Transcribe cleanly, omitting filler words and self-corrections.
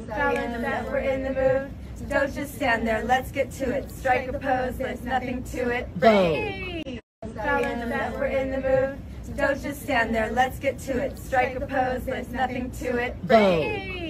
Fellas, that we're in the mood. Don't just stand there, let's get to it. Strike a pose, there's nothing to it. Vogue. Fellas, that we're in the mood. Don't just stand there, let's get to it. Strike a pose, there's nothing to it. Vogue.